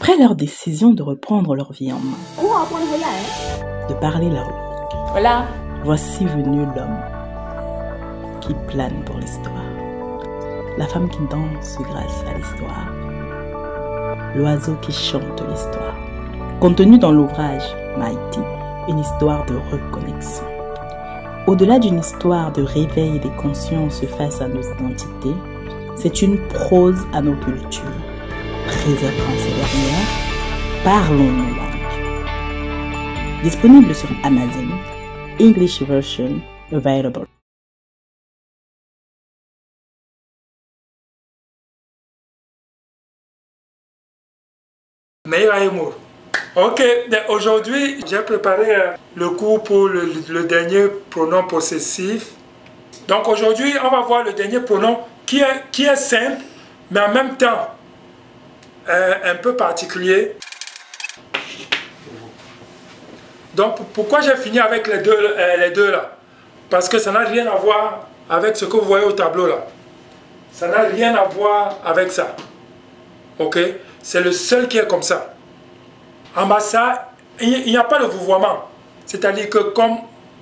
Après leur décision de reprendre leur vie en main, de parler leur langue, voici venu l'homme qui plane pour l'histoire, la femme qui danse grâce à l'histoire, l'oiseau qui chante l'histoire. Contenu dans l'ouvrage Mighty, une histoire de reconnexion. Au-delà d'une histoire de réveil des consciences face à nos identités, c'est une prose à nos cultures. Préservons ces dernières, parlons nos langues. Disponible sur Amazon, English version available. Meilleur humour. Ok, aujourd'hui j'ai préparé le cours pour le dernier pronom possessif. Donc aujourd'hui on va voir le dernier pronom qui est simple mais en même temps un peu particulier. Donc pourquoi j'ai fini avec les deux là? Parce que ça n'a rien à voir avec ce que vous voyez au tableau là. Ça n'a rien à voir avec ça. Ok? C'est le seul qui est comme ça. En bas ça, il n'y a pas de vouvoiement. C'est-à-dire que comme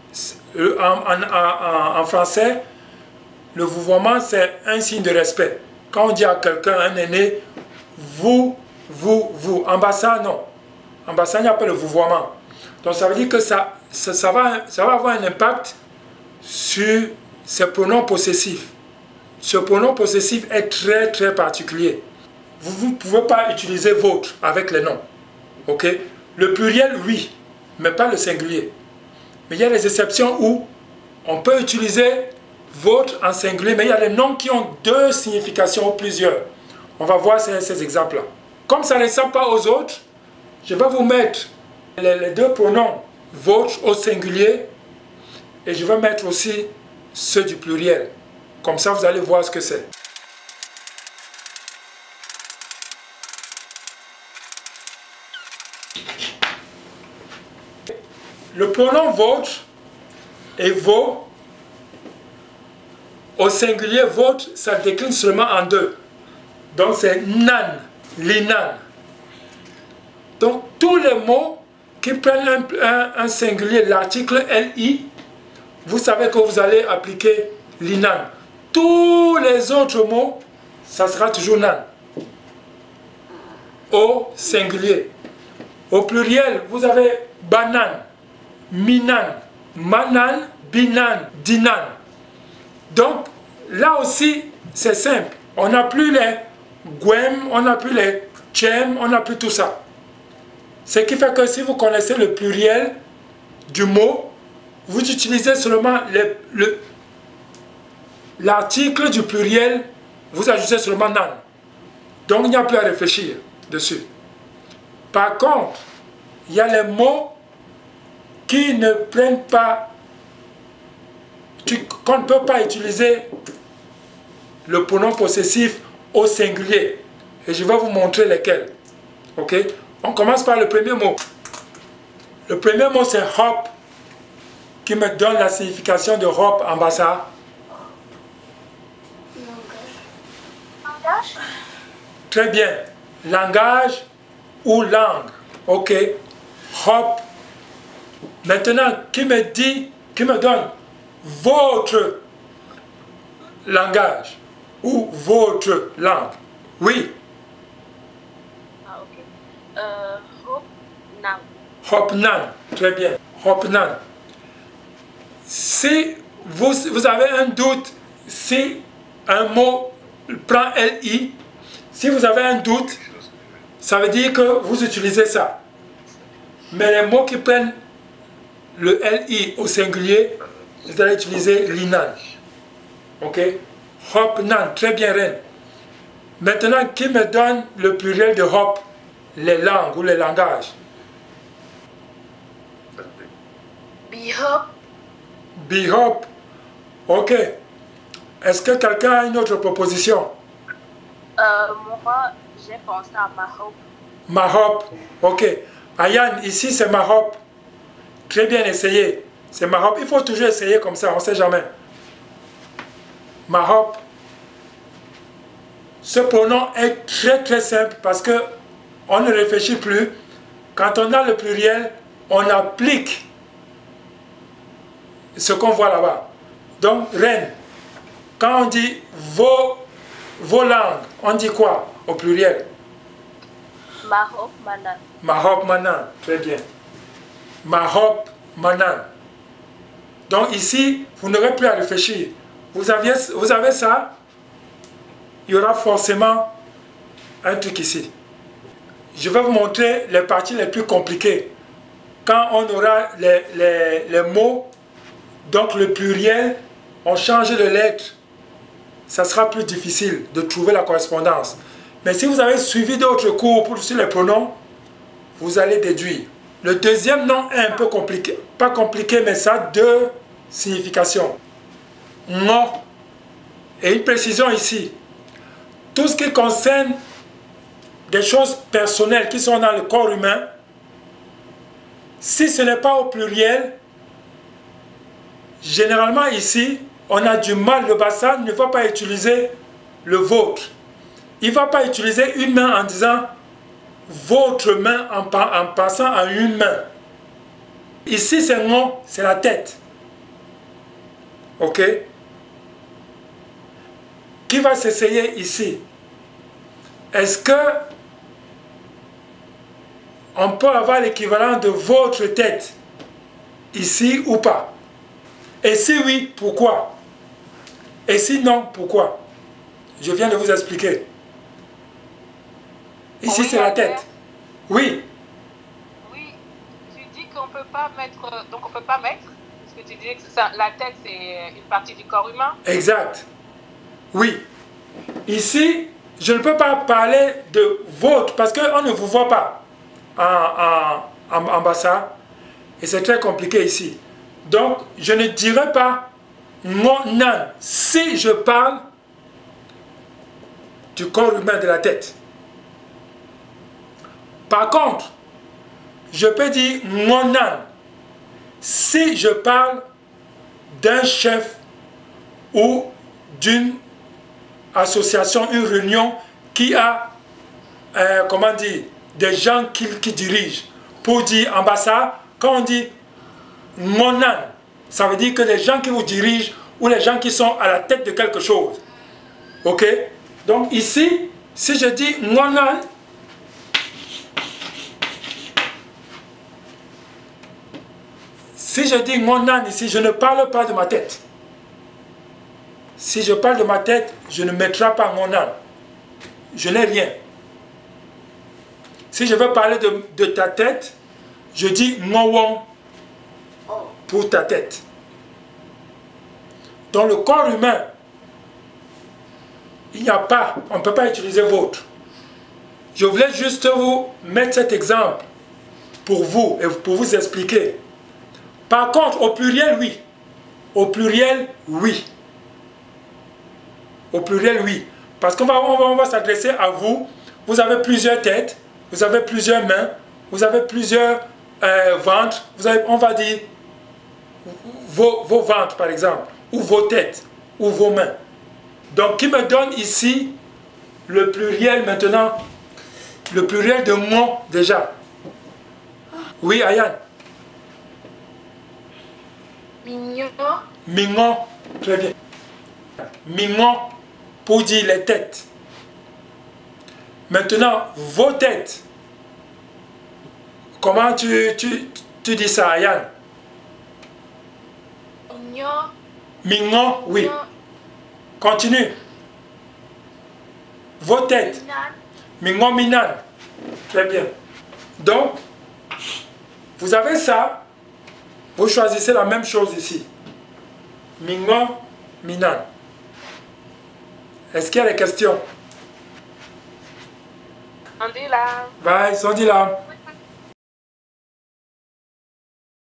en français, le vouvoiement c'est un signe de respect. Quand on dit à quelqu'un, un aîné, vous. En bas ça, non. En bas ça, il n'y a pas de vouvoiement. Donc ça veut dire que ça va avoir un impact sur ces pronoms possessifs. Ce pronom possessif est très particulier. Vous ne pouvez pas utiliser votre avec les noms. Ok? Le pluriel, oui, mais pas le singulier. Mais il y a des exceptions où on peut utiliser votre en singulier, mais il y a des noms qui ont deux significations ou plusieurs. On va voir ces exemples-là. Comme ça ne ressemble pas aux autres, je vais vous mettre les deux pronoms votre au singulier et je vais mettre aussi ceux du pluriel. Comme ça, vous allez voir ce que c'est. Le pronom votre et vos, au singulier votre, ça décline seulement en deux. Donc c'est nan, linan. Donc tous les mots qui prennent un singulier, l'article li, vous savez que vous allez appliquer linan. Tous les autres mots, ça sera toujours nan. Au singulier. Au pluriel, vous avez banane, minan, manan, binan, dinan. Donc, là aussi, c'est simple. On n'a plus les gwem, on n'a plus les tchem, on n'a plus tout ça. Ce qui fait que si vous connaissez le pluriel du mot, vous utilisez seulement l'article du pluriel, vous ajoutez seulement nan. Donc, il n'y a plus à réfléchir dessus. Par contre, il y a les mots qui ne prennent pas, qu'on ne peut pas utiliser le pronom possessif au singulier. Et je vais vous montrer lesquels. Ok? On commence par le premier mot. Le premier mot c'est hop, qui me donne la signification de hop en bas ça. Langage. Très bien. Langage ou langue. Ok. Hop. Maintenant, qui me donne votre langage ou votre langue? Oui. Ah, ok. Hop, nan. Hop nan. Très bien. Hop nan. Si vous avez un doute, si un mot prend li, si vous avez un doute, ça veut dire que vous utilisez ça. Mais les mots qui prennent le li au singulier, vous allez utiliser linan. Ok? Hop nan. Très bien, Reine. Maintenant, qui me donne le pluriel de hop? Les langues ou les langages. Bihop. Bihop. Ok. Est-ce que quelqu'un a une autre proposition? Moi, j'ai pensé à Mahop. Mahop. Ok. Ayan, ici c'est Mahop. Très bien essayé. C'est Mahop. Il faut toujours essayer comme ça, on ne sait jamais. Mahop. Ce pronom est très simple parce que on ne réfléchit plus. Quand on a le pluriel, on applique ce qu'on voit là-bas. Donc, reine. Quand on dit vos langues, on dit quoi au pluriel? Mahop Manan. Mahop Manan, très bien. Mahop Manan. Donc ici, vous n'aurez plus à réfléchir. Vous avez ça, il y aura forcément un truc ici. Je vais vous montrer les parties les plus compliquées. Quand on aura les mots, donc le pluriel, on change de lettre, ça sera plus difficile de trouver la correspondance. Mais si vous avez suivi d'autres cours sur les pronoms, vous allez déduire. Le deuxième nom est un peu compliqué. Pas compliqué, mais ça a deux significations. Non. Et une précision ici. Tout ce qui concerne des choses personnelles qui sont dans le corps humain, si ce n'est pas au pluriel, généralement ici, on a du mal, le Bassa ne va pas utiliser le vôtre. Il ne va pas utiliser une main en disant votre main en passant à une main. Ici, c'est non, c'est la tête. Ok? Qui va s'essayer ici? Est-ce que on peut avoir l'équivalent de votre tête ici ou pas? Et si oui, pourquoi? Et si non, pourquoi? Je viens de vous expliquer. Ici, oui, c'est la tête. Oui. Oui, tu dis qu'on ne peut pas mettre... Donc, on ne peut pas mettre, parce que tu disais que ça, la tête, c'est une partie du corps humain. Exact. Oui. Ici, je ne peux pas parler de votre, parce qu'on ne vous voit pas en Bassa. Et c'est très compliqué ici. Donc, je ne dirai pas mon âne si je parle du corps humain, de la tête. Par contre, je peux dire mon âne si je parle d'un chef ou d'une association, une réunion qui a, comment dire, des gens qui dirigent. Pour dire en Bassa, quand on dit mon âne, ça veut dire que les gens qui vous dirigent ou les gens qui sont à la tête de quelque chose. Ok? Donc ici, si je dis mon âne, si je dis mon âne ici, je ne parle pas de ma tête. Si je parle de ma tête, je ne mettrai pas mon âne. Je n'ai rien. Si je veux parler de ta tête, je dis mon pour ta tête. Dans le corps humain, il n'y a pas, on ne peut pas utiliser votre. Je voulais juste vous mettre cet exemple pour vous et pour vous expliquer. Par contre, au pluriel, oui. Au pluriel, oui. Au pluriel, oui. Parce qu'on va s'adresser à vous. Vous avez plusieurs têtes, vous avez plusieurs mains, vous avez plusieurs ventres. On va dire vos ventres, par exemple, ou vos têtes, ou vos mains. Donc, qui me donne ici le pluriel maintenant, le pluriel de moi déjà. Oui, Ayane. Mignon. Mignon, très bien. Mignon pour dire les têtes. Maintenant, vos têtes. Comment tu dis ça, Ayane? Mignon. Mignon, oui. Continue. Vos têtes. Mignon, minan. Très bien. Donc, vous avez ça. Vous choisissez la même chose ici. Mignon, minan. Est-ce qu'il y a des questions? On dit là. Bye, on dit là.